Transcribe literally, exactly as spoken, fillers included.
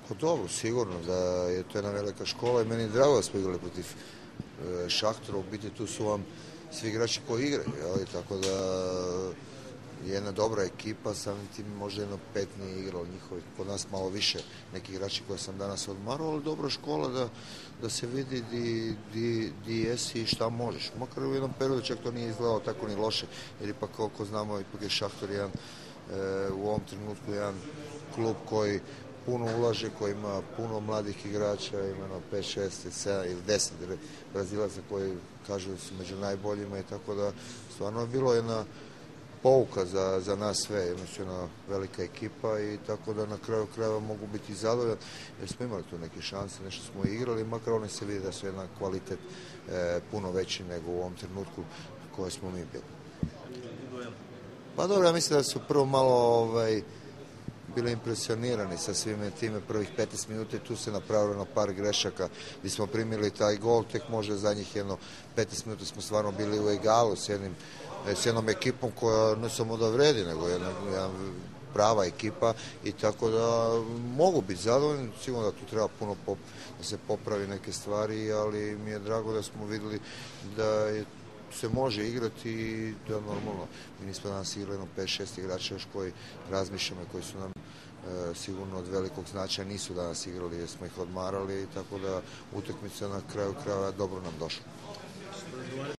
Pa dobro, sigurno da je to jedna velika škola i meni je drago da smo igrali protiv e, Šahtora. U biti tu su vam svi igrači koji igraju, jel? Tako da je jedna dobra ekipa, samim tim možda jedno pet nije igralo njihovih, kod nas malo više neki igrači koje sam danas odmarao, ali dobra škola da, da se vidi di, di, di jesi i šta možeš. Makar u jednom periodu čak to nije izgledalo tako ni loše, jer ipak koliko znamo, ipak je Šahtor jedan, e, u ovom trenutku jedan klub koji puno ulaže, koji ima puno mladih igrača, ima pet, šest, sedam ili deset Brazilaca koji kažu da su među najboljima i tako da stvarno je bilo jedna pouka za, za nas sve, jednostavno velika ekipa i tako da na kraju krajeva mogu biti zadovoljan jer smo imali tu neke šanse, nešto smo igrali, makar oni se vidi da su jedan kvalitet e, puno veći nego u ovom trenutku koje smo mi bili. Pa dobro, ja mislim da su prvo malo ovaj, bili impresionirani sa svime time prvih petnaest minuta i tu se napravilo na par grešaka gdje smo primili taj gol, tek možda za njih jedno petnaest minuta smo stvarno bili u egalu s, jednim, s jednom ekipom koja ne samo da vredi, nego jedna, jedna prava ekipa i tako da mogu biti zadovoljni, sigurno da tu treba puno pop, da se popravi neke stvari, ali mi je drago da smo vidjeli da je se može igrati i da normalno, mi nismo danas igrali jedno pet šest igrača još koji razmišljamo i koji su nam e, sigurno od velikog značaja, nisu danas igrali jer smo ih odmarali, tako da utakmica na kraju krajeva dobro nam došla.